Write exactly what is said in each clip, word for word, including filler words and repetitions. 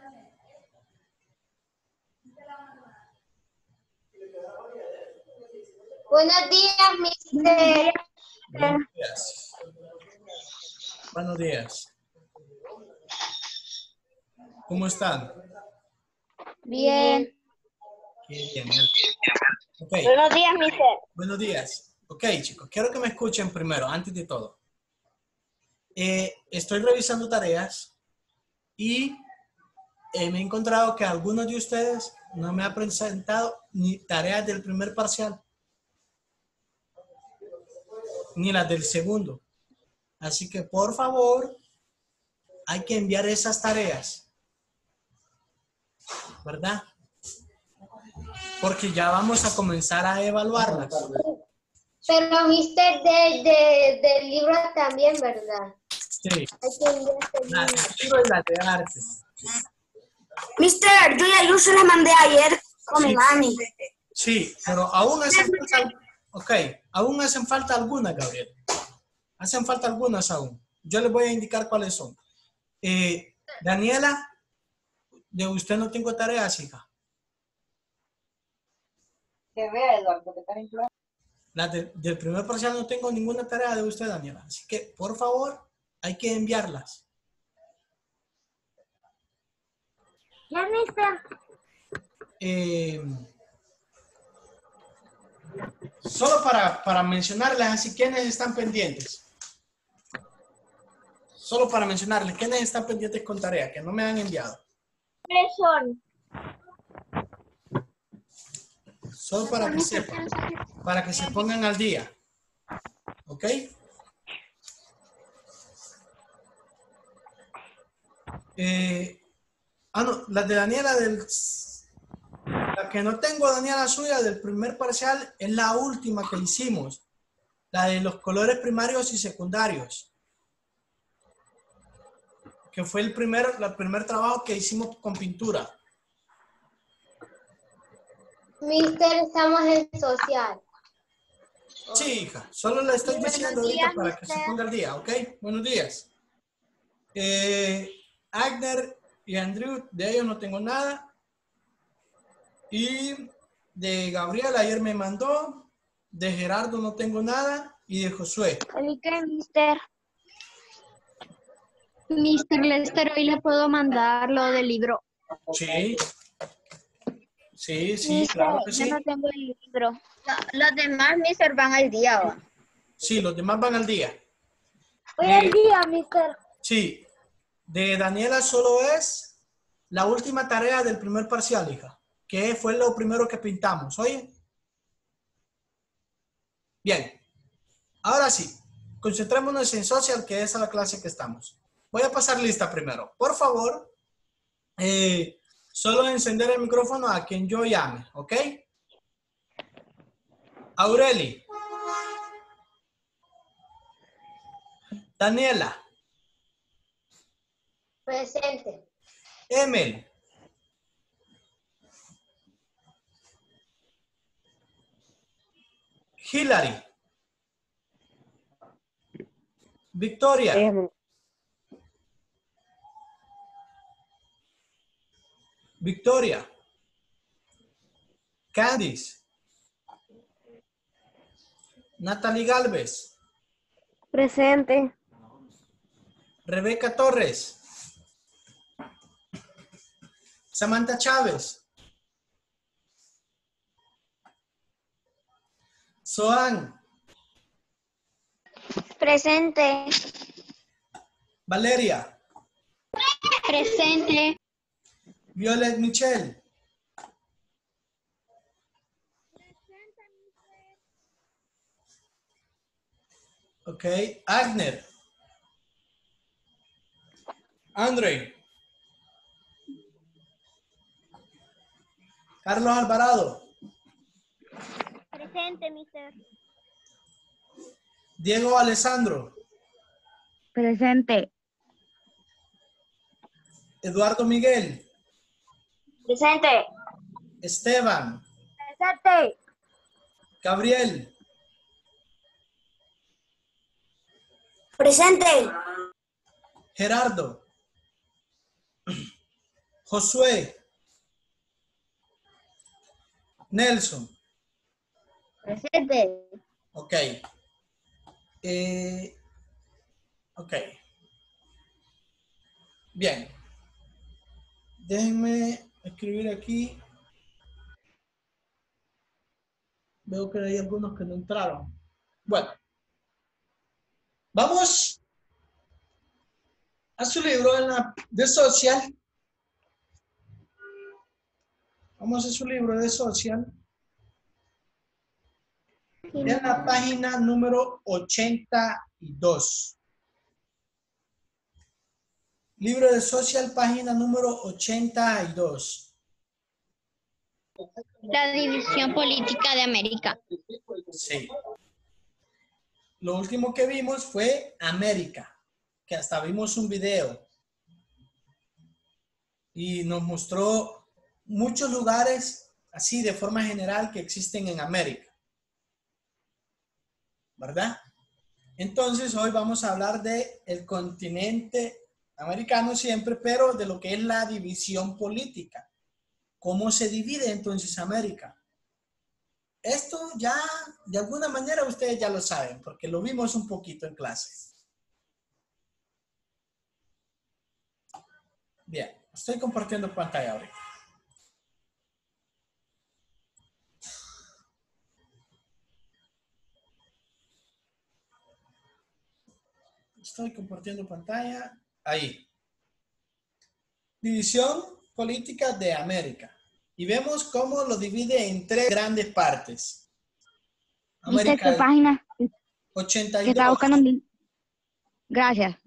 Buenos días, mister. Buenos días. Buenos días. ¿Cómo están? Bien. Qué bien. Okay. Buenos días, mister. Buenos días. Ok, chicos, quiero que me escuchen primero, antes de todo. Eh, estoy revisando tareas y eh, me he encontrado que algunos de ustedes no me han presentado ni tareas del primer parcial, ni las del segundo. Así que, por favor, hay que enviar esas tareas, ¿verdad? Porque ya vamos a comenzar a evaluarlas. Pero, mister, de, de, del libro también, ¿verdad? Sí. Hay que enviar este Las libro. de libro y las de arte. Mister, yo ya yo se la mandé ayer con Sí. mi mami. Sí, pero aún hacen falta, ok, aún hacen falta algunas, Gabriel. Hacen falta algunas aún. Yo les voy a indicar cuáles son. Eh, Daniela, de usted no tengo tareas, hija. Que vea, Eduardo, que están influenciando. La de- del primer parcial no tengo ninguna tarea de usted, Daniela. Así que, por favor, hay que enviarlas. Ya, mister. Eh, solo para, para mencionarles así quiénes están pendientes. Solo para mencionarles quiénes están pendientes con tarea, que no me han enviado. ¿Qué son? Solo para que sepan, para que se pongan al día. ¿Ok? Eh, ah, no, las de Daniela del... La que no tengo, Daniela, suya, del primer parcial, es la última que hicimos. La de los colores primarios y secundarios. Que fue el primer, el primer trabajo que hicimos con pintura. Mister, estamos en social. Sí, hija. Solo le estoy Buenos diciendo ahorita días, para que se mister. ponga al día, ¿ok? Buenos días. Eh, Agner y Andrew, de ellos no tengo nada. Y de Gabriel ayer me mandó. De Gerardo no tengo nada. Y de Josué. ¿Y qué, mister? Mister Lester, hoy le puedo mandar lo del libro. Sí. Sí, sí, Mister, claro que yo sí. no tengo el libro. Los demás, mister, van al día, ¿va? Sí, los demás van al día. Hoy De- es día, mister. sí. De Daniela solo es la última tarea del primer parcial, hija. Que fue lo primero que pintamos, ¿oye? Bien. Ahora sí. Concentrémonos en social, que es la clase que estamos. Voy a pasar lista primero. Por favor, eh, solo encender el micrófono a quien yo llame, ¿ok? Aureli. Daniela. Presente. Emel. Hillary. Victoria. Victoria. Candice. Natalie Galvez. Presente. Rebeca Torres. Samantha Chávez. Soan. Presente. Valeria. Presente. Violet Michelle. Ok. Agner. Andre. Carlos Alvarado. Presente, mister. Diego Alessandro. Presente. Eduardo Miguel. Presente. Esteban. Presente. Gabriel. Presente. Gerardo. Josué. Nelson. Presente. Ok. Eh, ok. Bien. Déjenme escribir aquí. Veo que hay algunos que no entraron. Bueno. Vamos a su libro en la, de social. Vamos a su libro de social. En la página número ochenta y dos. Libro de social, página número ochenta y dos. La división política de América. Sí. Lo último que vimos fue América, que hasta vimos un video. Y nos mostró muchos lugares, así de forma general, que existen en América. ¿Verdad? Entonces, hoy vamos a hablar del continente americano siempre, pero de lo que es la división política. ¿Cómo se divide entonces América? Esto ya, de alguna manera, ustedes ya lo saben, porque lo vimos un poquito en clase. Bien, estoy compartiendo pantalla ahorita. Estoy compartiendo pantalla. Ahí. División política de América. Y vemos cómo lo divide en tres grandes partes. ¿Viste América qué página? ochenta y Que estaba dos. buscando un... Gracias.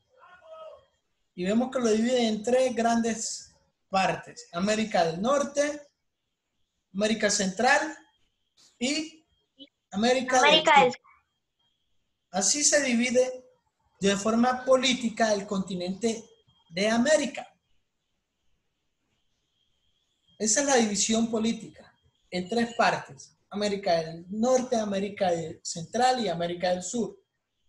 Y vemos que lo divide en tres grandes partes. América del Norte, América Central y América, América del del Sur. Así se divide de forma política el continente de América. Esa es la división política en tres partes. América del Norte, América Central y América del Sur.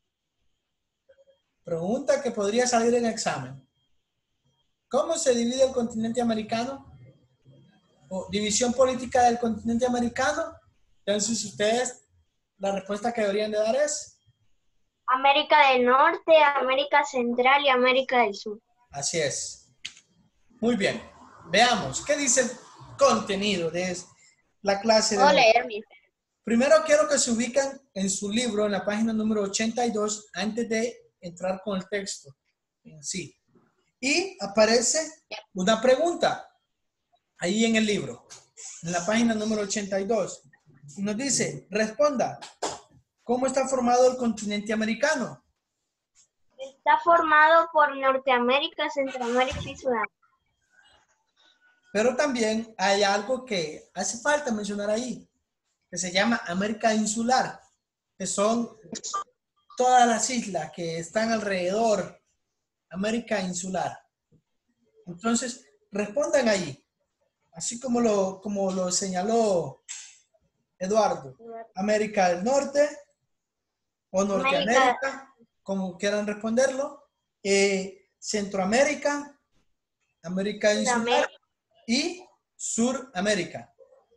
Pregunta que podría salir en examen. ¿Cómo se divide el continente americano? O división política del continente americano. Entonces ustedes, la respuesta que deberían de dar es... América del Norte, América Central y América del Sur. Así es. Muy bien. Veamos, ¿qué dice el contenido de la clase de Puedo hoy? leer, mister. Primero quiero que se ubiquen en su libro, en la página número ochenta y dos, antes de entrar con el texto en sí. Y aparece una pregunta ahí en el libro, en la página número ochenta y dos. Y nos dice, responda, ¿cómo está formado el continente americano? Está formado por Norteamérica, Centroamérica y Sudamérica. Pero también hay algo que hace falta mencionar ahí, que se llama América Insular, que son todas las islas que están alrededor, América Insular. Entonces, respondan ahí, así como lo, como lo señaló Eduardo. América del Norte o Norteamérica, América, como quieran responderlo. Eh, Centroamérica, América Insular y Suramérica.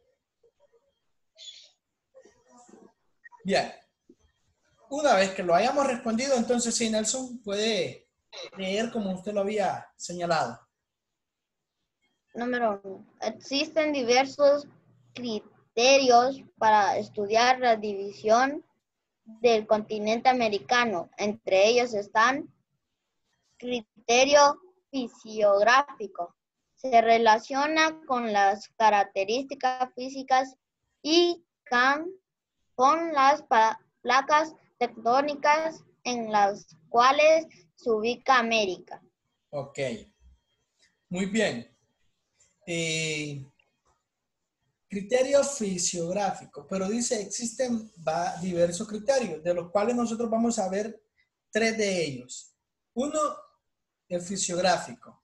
Bien. Una vez que lo hayamos respondido, entonces sí, Nelson puede leer como usted lo había señalado. Número uno. Existen diversos criterios para estudiar la división del continente americano. Entre ellos están criterio fisiográfico. Se relaciona con las características físicas y can, con las placas tectónicas en las cuales se ubica América. Ok. Muy bien. Eh, criterio fisiográfico, pero dice existen va, diversos criterios, de los cuales nosotros vamos a ver tres de ellos. Uno, el fisiográfico.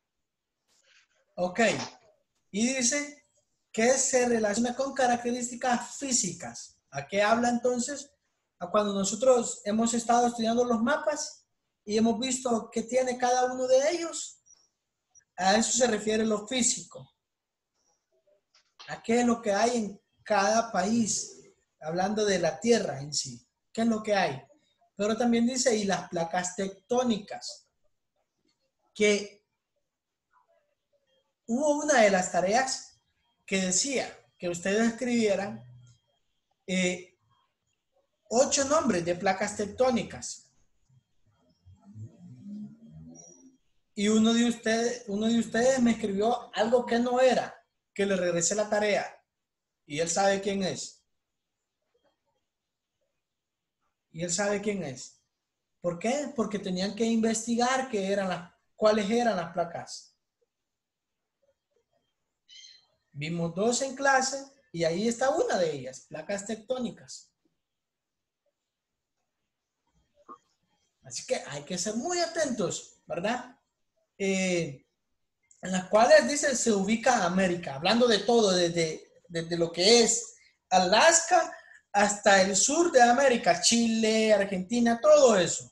Ok. Y dice que se relaciona con características físicas. ¿A qué habla entonces? A cuando nosotros hemos estado estudiando los mapas y hemos visto qué tiene cada uno de ellos. A eso se refiere lo físico. ¿A qué es lo que hay en cada país? Hablando de la tierra en sí. ¿Qué es lo que hay? Pero también dice, y las placas tectónicas. Que hubo una de las tareas que decía que ustedes escribieran eh, ocho nombres de placas tectónicas. Y uno de ustedes, uno de ustedes me escribió algo que no era, que le regresé la tarea. Y él sabe quién es. Y él sabe quién es. ¿Por qué? Porque tenían que investigar qué eran las, cuáles eran las placas. Vimos dos en clase y ahí está una de ellas, placas tectónicas. Así que hay que ser muy atentos, ¿verdad? Eh, en las cuales dice se ubica América, hablando de todo, desde, desde lo que es Alaska hasta el sur de América, Chile, Argentina, todo eso.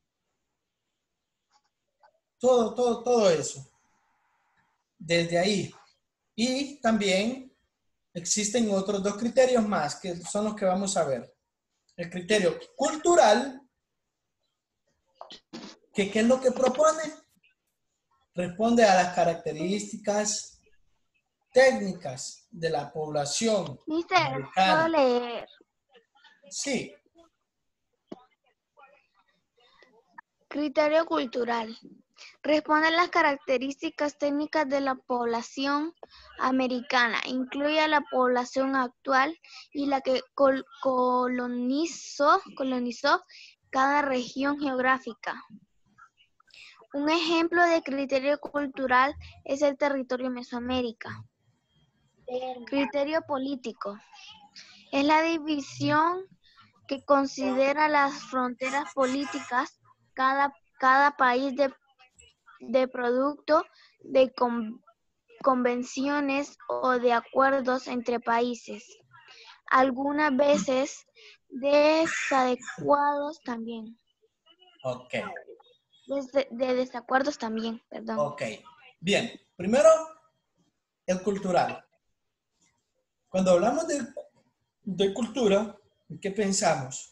Todo, todo, todo eso. Desde ahí. Y también existen otros dos criterios más, que son los que vamos a ver. El criterio cultural, que ¿qué es lo que propone? Responde a las características técnicas de la población Mister, americana. ¿puedo leer? Sí. Criterio cultural. Responde a las características técnicas de la población americana. Incluye a la población actual y la que col colonizó, colonizó cada región geográfica. Un ejemplo de criterio cultural es el territorio Mesoamérica. Criterio político. Es la división que considera las fronteras políticas cada, cada país de, de producto de con, convenciones o de acuerdos entre países. Algunas veces desadecuados también. Ok. De, de desacuerdos también, perdón. Ok. Bien. Primero, el cultural. Cuando hablamos de, de cultura, ¿qué pensamos?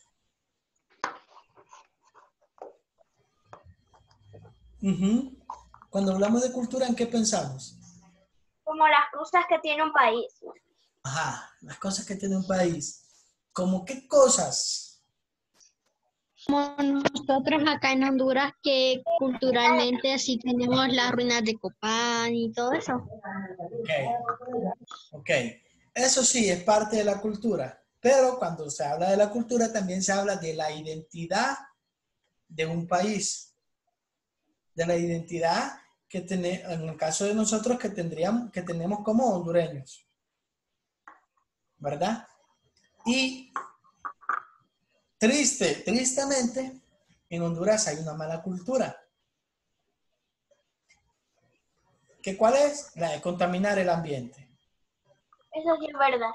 Uh-huh. Cuando hablamos de cultura, ¿en qué pensamos? Como las cosas que tiene un país. Ajá, las cosas que tiene un país. ¿Cómo qué cosas? Como nosotros acá en Honduras, que culturalmente así tenemos las ruinas de Copán y todo eso. Ok, ok. Eso sí, es parte de la cultura. Pero cuando se habla de la cultura, también se habla de la identidad de un país. De la identidad que tenemos, en el caso de nosotros, que tendríamos, que tenemos como hondureños. ¿Verdad? Y triste, tristemente, en Honduras hay una mala cultura. ¿Qué cuál es? La de contaminar el ambiente. Eso sí es verdad.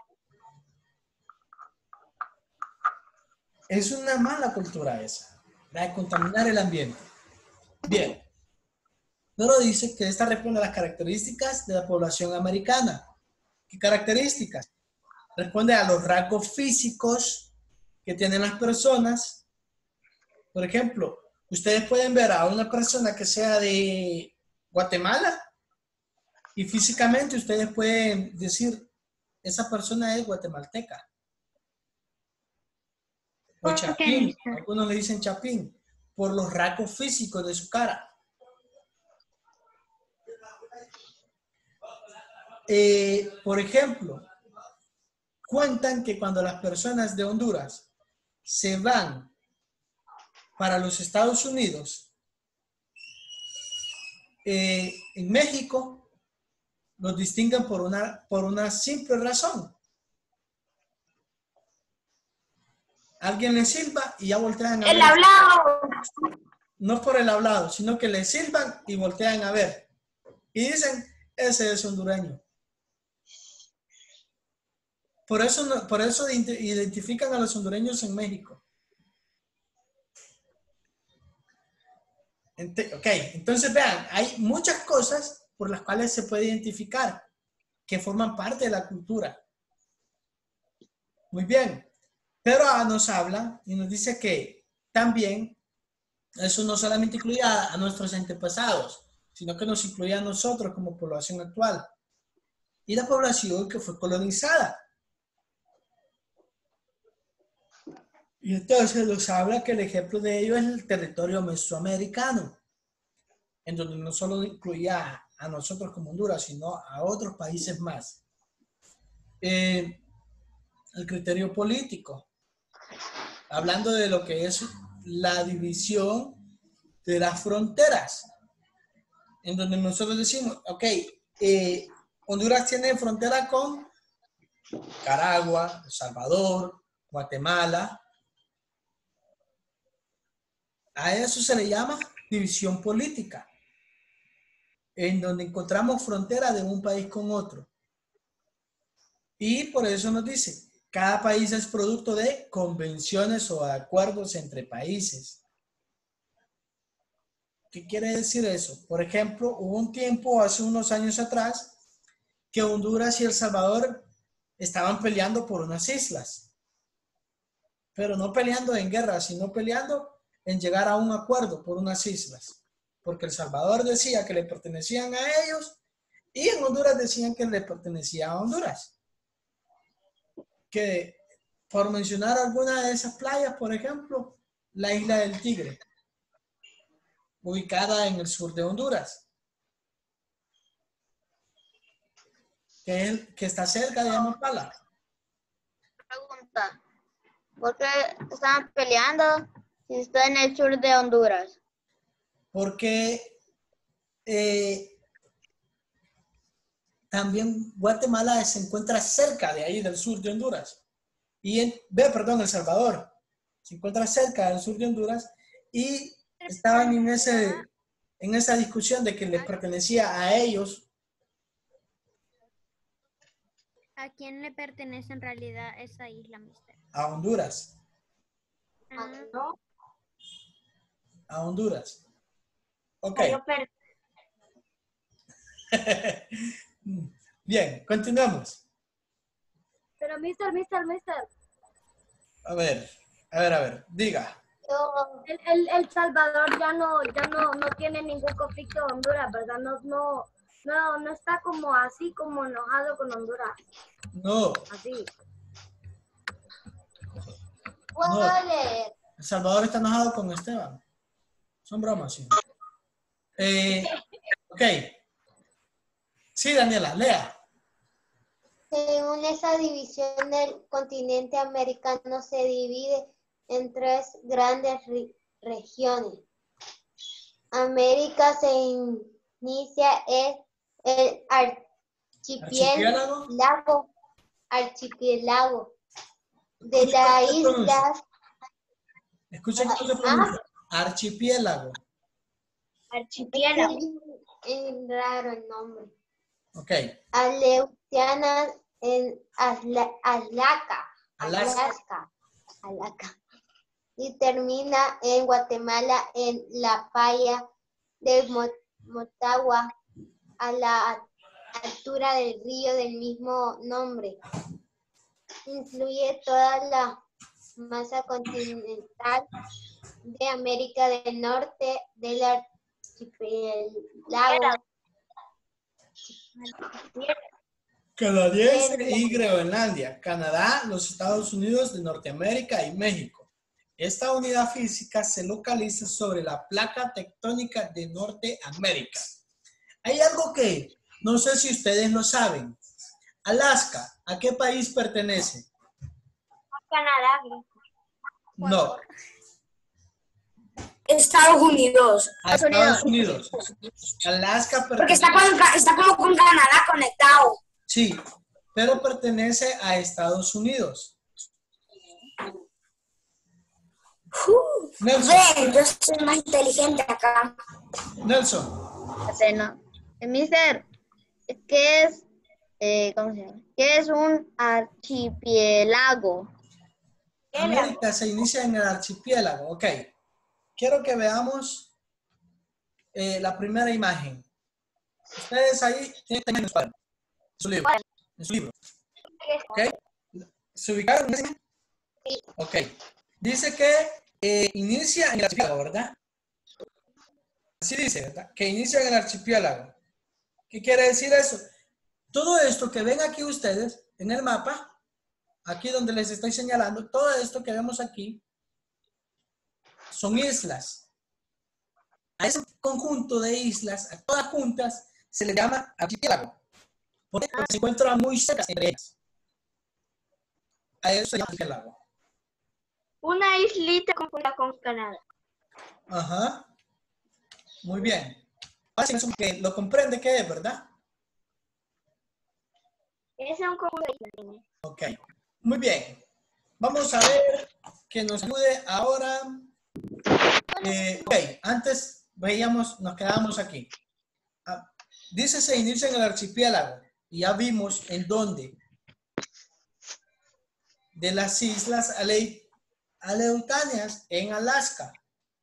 Es una mala cultura esa, la de contaminar el ambiente. Bien. Luego dice que esta responde a las características de la población americana. ¿Qué características? Responde a los rasgos físicos que tienen las personas. Por ejemplo, ustedes pueden ver a una persona que sea de Guatemala y físicamente ustedes pueden decir, esa persona es guatemalteca. O chapín, algunos le dicen chapín, por los rasgos físicos de su cara. Eh, por ejemplo, cuentan que cuando las personas de Honduras se van para los Estados Unidos, eh, en México los distinguen por una, por una simple razón. Alguien les silba y ya voltean a ver. El hablado. No por el hablado, sino que les silban y voltean a ver. Y dicen, ese es hondureño. Por eso, por eso identifican a los hondureños en México. Ok, entonces vean, hay muchas cosas por las cuales se puede identificar, que forman parte de la cultura. Muy bien. Pero nos habla y nos dice que también eso no solamente incluía a nuestros antepasados, sino que nos incluía a nosotros como población actual y la población que fue colonizada. Y entonces nos habla que el ejemplo de ello es el territorio mesoamericano, en donde no solo incluía a nosotros como Honduras, sino a otros países más. Eh, el criterio político, hablando de lo que es la división de las fronteras, en donde nosotros decimos, ok, eh, Honduras tiene frontera con Nicaragua, El Salvador, Guatemala. A eso se le llama división política, en donde encontramos frontera de un país con otro. Y por eso nos dice, cada país es producto de convenciones o acuerdos entre países. ¿Qué quiere decir eso? Por ejemplo, hubo un tiempo, hace unos años atrás, que Honduras y El Salvador estaban peleando por unas islas. Pero no peleando en guerra, sino peleando en llegar a un acuerdo por unas islas. Porque El Salvador decía que le pertenecían a ellos y en Honduras decían que le pertenecía a Honduras. Que, por mencionar alguna de esas playas, por ejemplo, la isla del Tigre, ubicada en el sur de Honduras, que, es, que está cerca de Amapala. Pregunta, ¿por qué estaban peleando si está en el sur de Honduras? Porque eh, también Guatemala se encuentra cerca de ahí, del sur de Honduras. Y en, ve, perdón, El Salvador se encuentra cerca del sur de Honduras y estaban en, ese, en esa discusión de que les pertenecía a ellos. ¿A quién le pertenece en realidad esa isla, mister? A Honduras. Ah, A Honduras. Ok. Bien, continuamos. Pero, mister, mister, mister. A ver, a ver, a ver, diga. El, el, el Salvador ya no, ya no, no tiene ningún conflicto con Honduras, ¿verdad? No, no, no, no está como así, como enojado con Honduras. No. Así. No. leer? El Salvador está enojado con Esteban. Son bromas, sí. Eh, ok. Sí, Daniela, lea. Según esa división del continente americano se divide en tres grandes re- regiones. América se inicia en el archipiélago, ¿Archipiélago? archipiélago de las islas. Escucha cómo se pronuncia. Archipiélago. Archipiélago. Es raro el nombre. Ok. Aleutianas en Asla, Alaska, Alaska. Alaska, Alaska. Y termina en Guatemala en la falla de Mo- Motagua, a la altura del río del mismo nombre. Incluye toda la masa continental de América del Norte, del archipiélago Canadiense y Groenlandia, Canadá, los Estados Unidos de Norteamérica y México. Esta unidad física se localiza sobre la placa tectónica de Norteamérica. Hay algo que no sé si ustedes lo saben. Alaska, ¿a qué país pertenece? Canadá. No, Estados Unidos. a Estados Unidos. Alaska Porque pertenece... está, con, está como con Canadá conectado. Sí, pero pertenece a Estados Unidos. Uh, Nelson. Ve, yo soy más inteligente acá. Nelson. No. Eh, mister, ¿qué es, eh, ¿cómo se llama? ¿Qué es un archipiélago? América se inicia en el archipiélago. Ok. Quiero que veamos eh, la primera imagen. Ustedes ahí tienen que tener en su libro. En su libro. ¿Ok? ¿Se ubicaron? Ok. Dice que eh, inicia en el archipiélago, ¿verdad? Así dice, ¿verdad? Que inicia en el archipiélago. ¿Qué quiere decir eso? Todo esto que ven aquí ustedes en el mapa, aquí donde les estoy señalando, todo esto que vemos aquí son islas. A ese conjunto de islas, a todas juntas, se le llama archipiélago. Porque se encuentran muy cerca entre ellas. A eso se llama archipiélago. Una islita conjunta con Canadá. Ajá. Muy bien. Así es que lo comprende qué es, ¿verdad? Es un conjunto de islas. Ok. Muy bien. Vamos a ver que nos ayude ahora. Eh, ok, antes veíamos, nos quedábamos aquí. Ah, dice se inicia en el archipiélago. Y ya vimos en dónde. De las islas Ale aledañas en Alaska.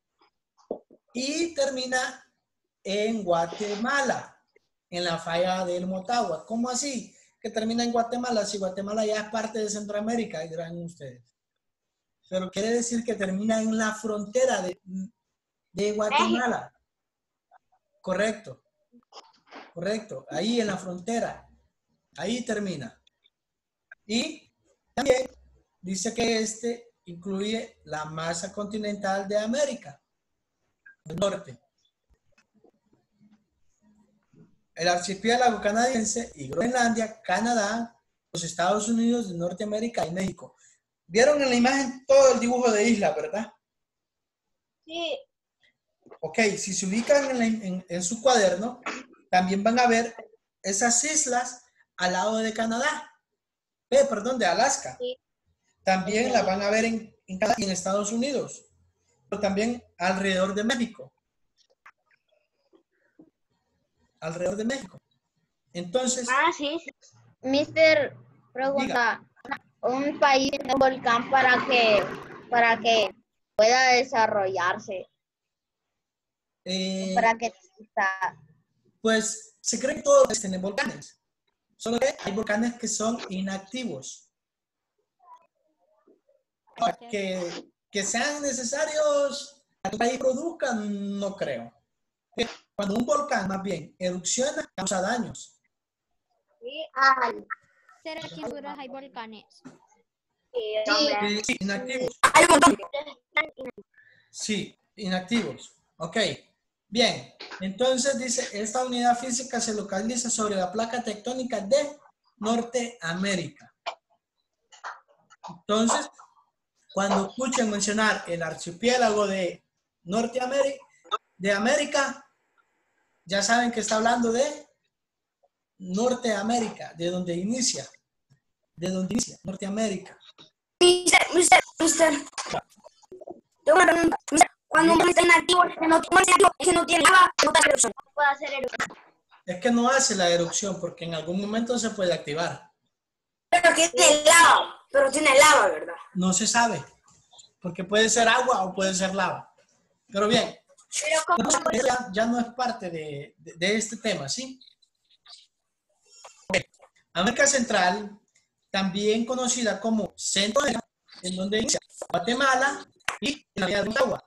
Y termina en Guatemala, en la falla del Motagua. ¿Cómo así? Que termina en Guatemala, si Guatemala ya es parte de Centroamérica, dirán ustedes. Pero quiere decir que termina en la frontera de, de Guatemala. Correcto. Correcto. Ahí en la frontera. Ahí termina. Y también dice que este incluye la masa continental de América del Norte. El archipiélago canadiense y Groenlandia, Canadá, los Estados Unidos de Norteamérica y México. ¿Vieron en la imagen todo el dibujo de isla, verdad? Sí. Ok, si se ubican en, la, en, en su cuaderno, también van a ver esas islas al lado de Canadá. Eh, perdón, de Alaska. Sí. También Sí. las van a ver en, en Canadá y en Estados Unidos. Pero también alrededor de México. Alrededor de México. Entonces, Ah, sí, sí. Mister, pregunta, un país tiene un volcán para que, para que pueda desarrollarse, eh, para que exista. pues se cree que todos tienen volcanes. Solo que hay volcanes que son inactivos. Que, que sean necesarios para que el país produzca, no creo. Cuando un volcán más bien erupciona, causa daños. Sí, ah, ¿Será que en Honduras hay volcanes? sí, Sí, hombre. sí, inactivos. Hay un montón. Sí, inactivos. Ok. Bien. Entonces dice, esta unidad física se localiza sobre la placa tectónica de Norteamérica. Entonces, cuando escuchen mencionar el archipiélago de Norteamérica, de América, ya saben que está hablando de Norteamérica, de donde inicia, de donde inicia, Norteamérica. Mister, mister, mister. Tengo una pregunta. Mister, cuando uno está inactivo, es que no, no es inactivo, es que no tiene nada, no está erupción. No puedo hacer erupción. Es que no hace la erupción porque en algún momento se puede activar. Pero tiene lava, pero tiene lava, ¿verdad? No se sabe, porque puede ser agua o puede ser lava. Pero bien, Pero como ya, ya no es parte de, de, de este tema, ¿sí? Okay. América Central, también conocida como Centroamérica, en donde inicia Guatemala y la vía de Motagua.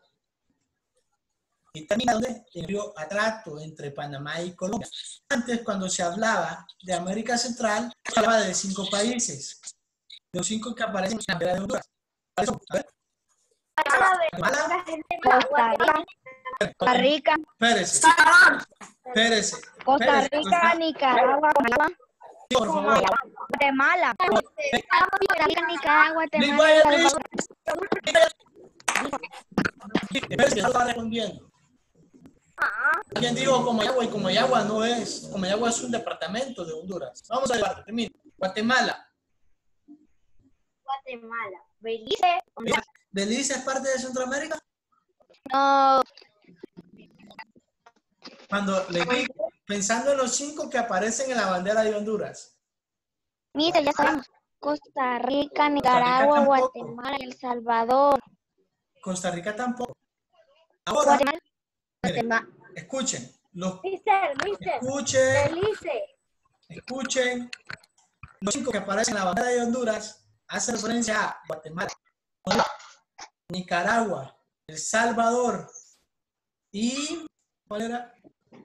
Y termina donde en el río Atrato, entre Panamá y Colombia. Antes, cuando se hablaba de América Central, se hablaba de cinco países. De los cinco que aparecen en la bandera de Honduras. A ver. Guatemala, Costa Rica, Costa Rica, Pérez, Pérez, Costa Rica, Nicaragua, Panamá, sí, por favor. Guatemala, Costa Rica, Nicaragua, Please, Guatemala, vaya, El please. Salvador. Pérez, ya está respondiendo. ¿Quién dijo Comayagua? Y Comayagua no es. Comayagua es un departamento de Honduras. Vamos a ver, termino. Guatemala. Guatemala, Belice, Honduras. ¿Belice es parte de Centroamérica? No, Cuando le digo, pensando en los cinco que aparecen en la bandera de Honduras. mira, ya sabemos. Costa Rica, Nicaragua, Guatemala, El Salvador. Costa Rica tampoco. Ahora, Guatemala. miren, Guatemala. escuchen. Los, Mister, mister. escuchen, Felice. escuchen. Los cinco que aparecen en la bandera de Honduras hacen referencia a Guatemala, Nicaragua, El Salvador y... ¿cuál era?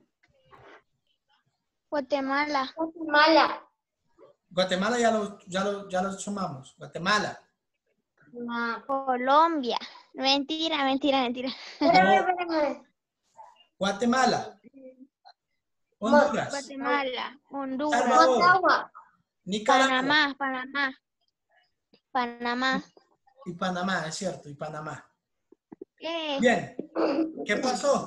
Guatemala. Guatemala. Guatemala ya lo, ya lo, ya lo sumamos. Guatemala. No. Colombia. Mentira, mentira, mentira. Espérame, espérame. Guatemala. Honduras. Guatemala, Honduras, Salvador. Motagua. Nicaragua. Panamá, Panamá. Panamá. Y Panamá, es cierto, y Panamá. ¿Qué? Bien. ¿Qué pasó?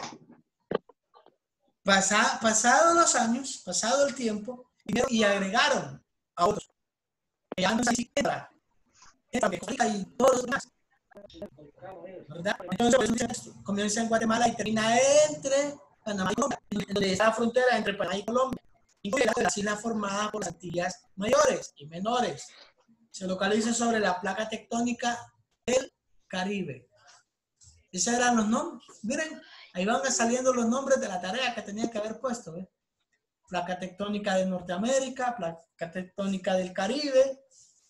Pasa, pasado los años, pasado el tiempo, y agregaron a otros. Ya no se siquiera. Y todos los demás. ¿Verdad? Entonces, comienza en Guatemala y termina entre Panamá y Colombia, donde está la frontera entre Panamá y Colombia. Incluye las islas formadas por las Antillas mayores y menores. Se localiza sobre la placa tectónica del Caribe. Esos eran los nombres. Miren, ahí van saliendo los nombres de la tarea que tenía que haber puesto. ¿eh? Placa tectónica de Norteamérica, placa tectónica del Caribe.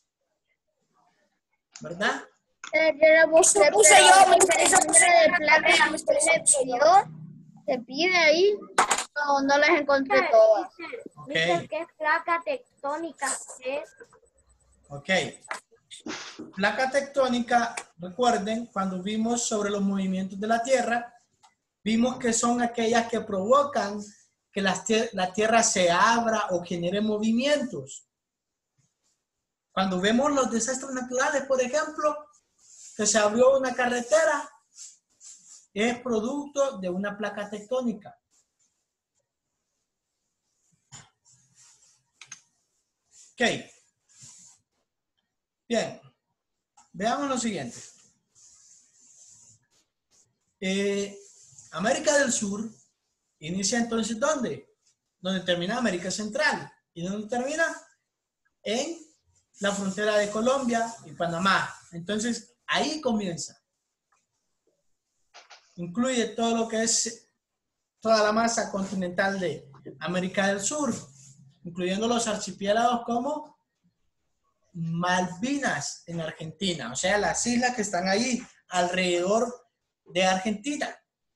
¿Verdad? Eh, yo la busqué, Eso puse pero yo, el eso nombre puse de yo, placa ya, que mister, se eso puse pidió, se pide ahí. No, no las encontré todas. Mister, Ok. mister, ¿qué placa tectónica es? Ok. Placa tectónica, recuerden, cuando vimos sobre los movimientos de la Tierra, vimos que son aquellas que provocan que la, la Tierra se abra o genere movimientos. Cuando vemos los desastres naturales, por ejemplo, que se abrió una carretera, es producto de una placa tectónica. Ok. Bien. Veamos lo siguiente. Eh, América del Sur inicia entonces ¿dónde? Donde termina América Central. ¿Y dónde termina? En la frontera de Colombia y Panamá. Entonces, ahí comienza. Incluye todo lo que es toda la masa continental de América del Sur, incluyendo los archipiélagos como Malvinas en Argentina, o sea, las islas que están ahí alrededor de Argentina,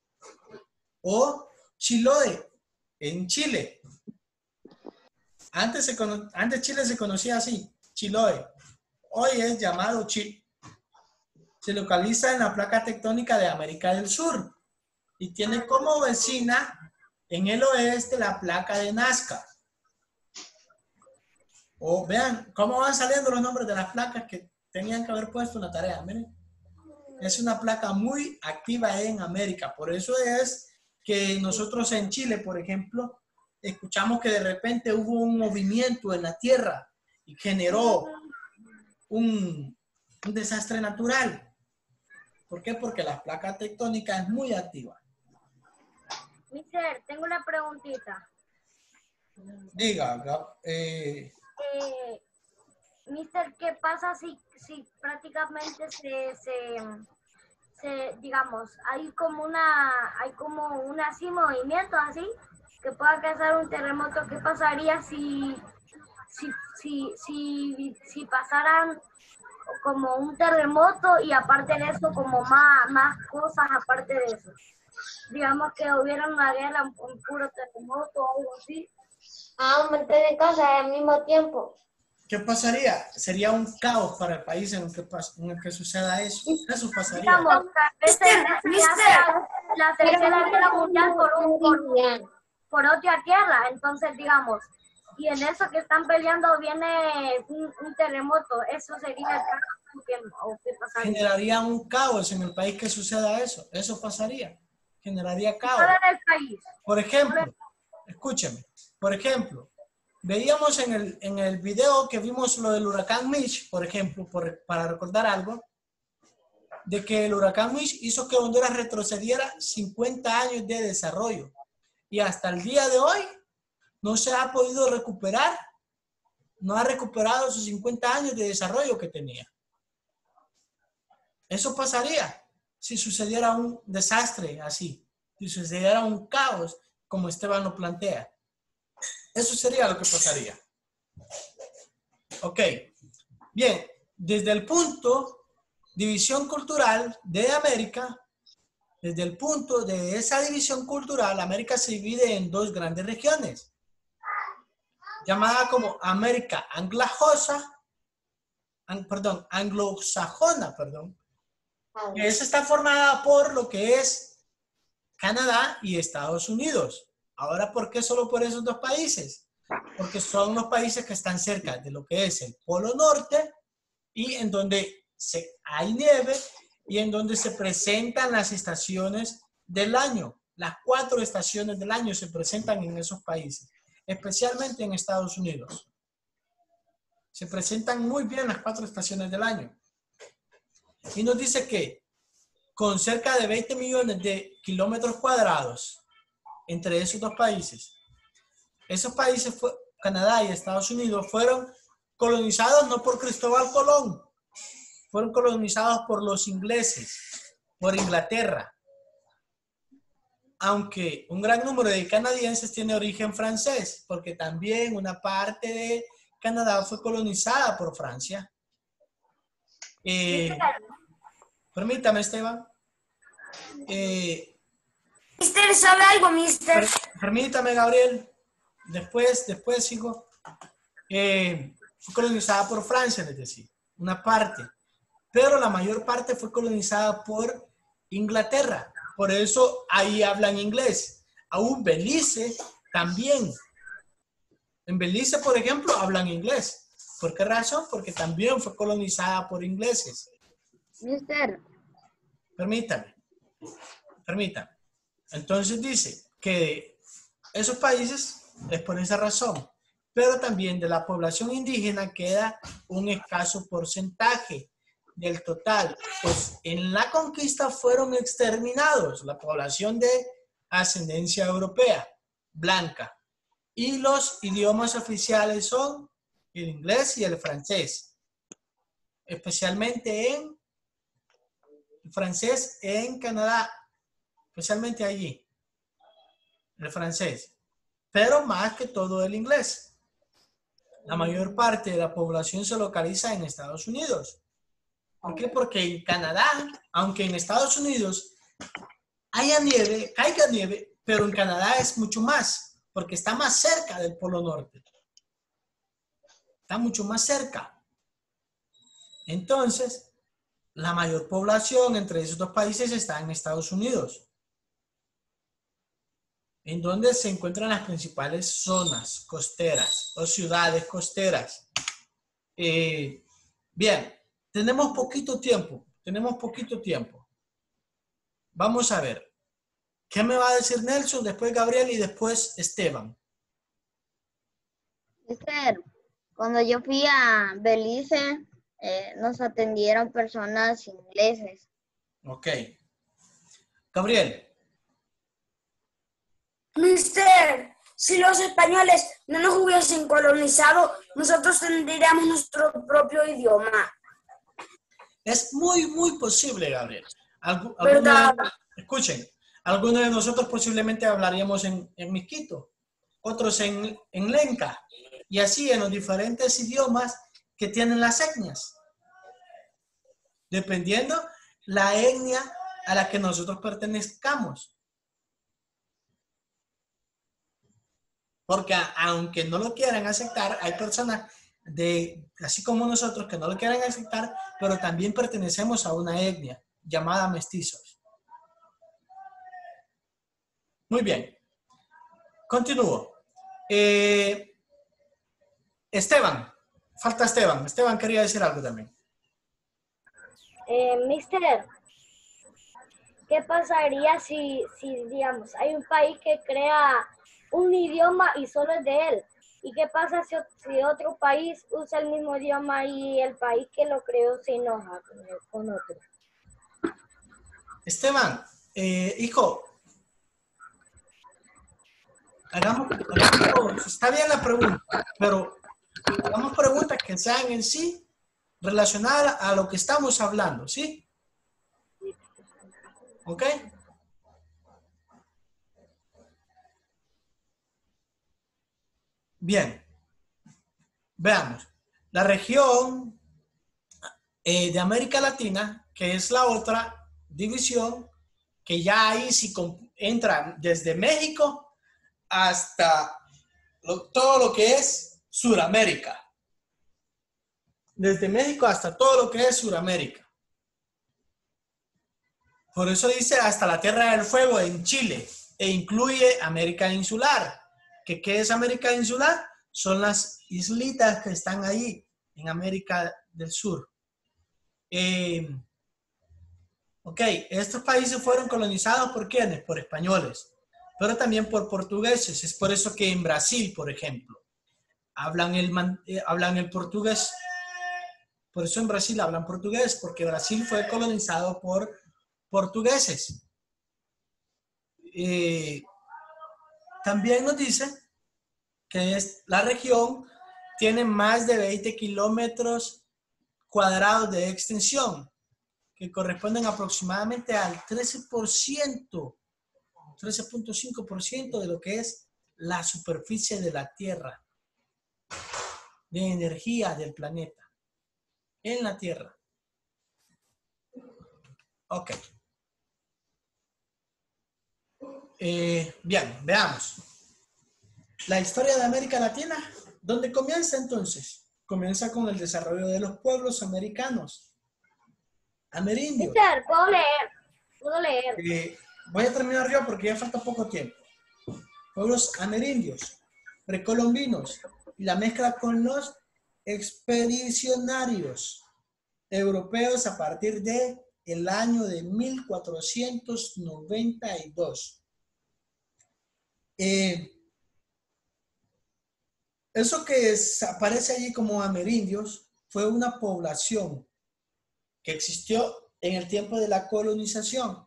o Chiloé en Chile. Antes, se cono- antes Chile se conocía así, Chiloé. Hoy es llamado Chile. Se localiza en la placa tectónica de América del Sur y tiene como vecina en el oeste la placa de Nazca. O vean cómo van saliendo los nombres de las placas que tenían que haber puesto en la tarea. Miren, es una placa muy activa en América. Por eso es que nosotros en Chile, por ejemplo, escuchamos que de repente hubo un movimiento en la tierra y generó un, un desastre natural. ¿Por qué? Porque la placa tectónica es muy activa. Mister, tengo una preguntita. Diga, Gab- eh, Eh, mister, ¿qué pasa si, si prácticamente se, se, se, digamos, hay como una, hay como un así movimiento así que pueda causar un terremoto? ¿Qué pasaría si, si, si, si, si pasaran como un terremoto y aparte de eso como más, más cosas aparte de eso? Digamos que hubiera una guerra, un, un puro terremoto o algo así. Ah, un montón de cosas al mismo tiempo. ¿qué pasaría? Sería un caos para el país en el que, pas- en el que suceda eso. Eso pasaría. Digamos, que Mister, se- se mister. hace la, la tercera guerra mundial por, un, por, por otra tierra. Entonces, digamos, y en eso que están peleando viene un, un terremoto. ¿Eso sería el caso? ¿Qué, o qué pasaría? Generaría un caos en el país que suceda eso. Eso pasaría. Generaría caos. Solo en el país. Por ejemplo, escúcheme. Por ejemplo, veíamos en el, en el video que vimos lo del huracán Mitch, por ejemplo, por, para recordar algo, de que el huracán Mitch hizo que Honduras retrocediera cincuenta años de desarrollo. Y hasta el día de hoy no se ha podido recuperar, no ha recuperado sus cincuenta años de desarrollo que tenía. Eso pasaría si sucediera un desastre así, si sucediera un caos como Esteban lo plantea. Eso sería lo que pasaría. Ok. Bien, desde el punto división cultural de América, desde el punto de esa división cultural, América se divide en dos grandes regiones, llamada como América anglosajosa, an, perdón, anglosajona, perdón. Esa está formada por lo que es Canadá y Estados Unidos. Ahora, ¿por qué solo por esos dos países? Porque son los países que están cerca de lo que es el Polo Norte y en donde se, hay nieve y en donde se presentan las estaciones del año. Las cuatro estaciones del año se presentan en esos países, especialmente en Estados Unidos. Se presentan muy bien las cuatro estaciones del año. Y nos dice que con cerca de veinte millones de kilómetros cuadrados entre esos dos países, esos países, fue, Canadá y Estados Unidos, fueron colonizados no por Cristóbal Colón, fueron colonizados por los ingleses, por Inglaterra. Aunque un gran número de canadienses tiene origen francés, porque también una parte de Canadá fue colonizada por Francia. Eh, permítame, Esteban. Eh, Mister, ¿sabe algo, mister? Per, permítame, Gabriel. Después, después sigo. Eh, fue colonizada por Francia, les decía, una parte. Pero la mayor parte fue colonizada por Inglaterra. Por eso ahí hablan inglés. Aún Belice también. En Belice, por ejemplo, hablan inglés. ¿Por qué razón? Porque también fue colonizada por ingleses. Mister. Permítame. Permítame. Entonces dice que esos países es por esa razón. Pero también de la población indígena queda un escaso porcentaje del total. Pues en la conquista fueron exterminados la población de ascendencia europea, blanca. Y los idiomas oficiales son el inglés y el francés. Especialmente en el francés en Canadá. Especialmente allí. El francés. Pero más que todo el inglés. La mayor parte de la población se localiza en Estados Unidos. ¿Por qué? Porque en Canadá, aunque en Estados Unidos haya nieve, caiga nieve, pero en Canadá es mucho más, porque está más cerca del Polo Norte. Está mucho más cerca. Entonces, la mayor población entre esos dos países está en Estados Unidos, en donde se encuentran las principales zonas costeras o ciudades costeras. Eh, bien, tenemos poquito tiempo, tenemos poquito tiempo. Vamos a ver. ¿Qué me va a decir Nelson? Después Gabriel y después Esteban. Mister, cuando yo fui a Belice, eh, nos atendieron personas ingleses. Ok. Gabriel. Mister, si los españoles no nos hubiesen colonizado, nosotros tendríamos nuestro propio idioma. Es muy, muy posible, Gabriel. Algu ¿Verdad? algunos, escuchen, algunos de nosotros posiblemente hablaríamos en, en Miskito, otros en, en Lenca, y así en los diferentes idiomas que tienen las etnias. Dependiendo la etnia a la que nosotros pertenezcamos. Porque aunque no lo quieran aceptar, hay personas de, así como nosotros, que no lo quieren aceptar, pero también pertenecemos a una etnia llamada mestizos. Muy bien. Continúo. Eh, Esteban. Falta Esteban. Esteban quería decir algo también. Eh, mister, ¿qué pasaría si, si, digamos, hay un país que crea un idioma y solo es de él? ¿Y qué pasa si, si otro país usa el mismo idioma y el país que lo creó se enoja con, el, con otro? Esteban, eh, hijo, hagamos, hagamos, está bien la pregunta, pero hagamos preguntas que sean en sí relacionadas a lo que estamos hablando, ¿sí? ¿Ok? Bien, veamos. La región eh, de América Latina, que es la otra división, que ya ahí sí entra desde México hasta lo, todo lo que es Sudamérica. Desde México hasta todo lo que es Sudamérica. Por eso dice hasta la Tierra del Fuego en Chile e incluye América Insular. ¿Qué, qué es América Insular? Son las islitas que están ahí en América del Sur. Eh, ok, estos países fueron colonizados ¿por quiénes? Por españoles, pero también por portugueses. Es por eso que en Brasil, por ejemplo, hablan el, eh, hablan el portugués. Por eso en Brasil hablan portugués, porque Brasil fue colonizado por portugueses. Eh, también nos dice que es, la región tiene más de veinte kilómetros cuadrados de extensión, que corresponden aproximadamente al trece por ciento, trece punto cinco por ciento de lo que es la superficie de la Tierra, de energía del planeta, en la Tierra. Ok. Eh, bien, veamos. La historia de América Latina, ¿dónde comienza entonces? Comienza con el desarrollo de los pueblos americanos, amerindios. Mister, ¿puedo leer? ¿Puedo leer? Eh, voy a terminar yo porque ya falta poco tiempo. Pueblos amerindios, precolombinos, y la mezcla con los expedicionarios europeos a partir de el año de mil cuatrocientos noventa y dos. Eh, eso que es, aparece allí como amerindios fue una población que existió en el tiempo de la colonización.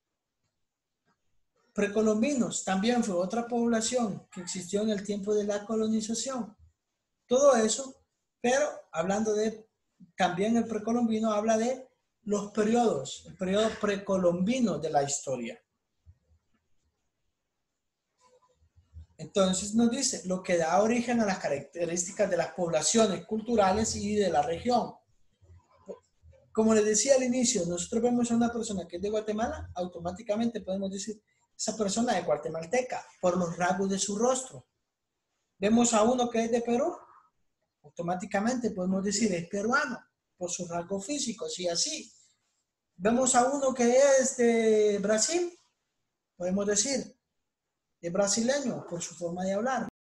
Precolombinos también fue otra población que existió en el tiempo de la colonización. Todo eso, pero hablando de, también el precolombino habla de los periodos, el periodo precolombino de la historia. Entonces nos dice lo que da origen a las características de las poblaciones culturales y de la región. Como les decía al inicio, nosotros vemos a una persona que es de Guatemala, automáticamente podemos decir, esa persona es guatemalteca, por los rasgos de su rostro. Vemos a uno que es de Perú, automáticamente podemos decir, es peruano, por sus rasgos físicos y así. Vemos a uno que es de Brasil, podemos decir, es brasileño, por su forma de hablar.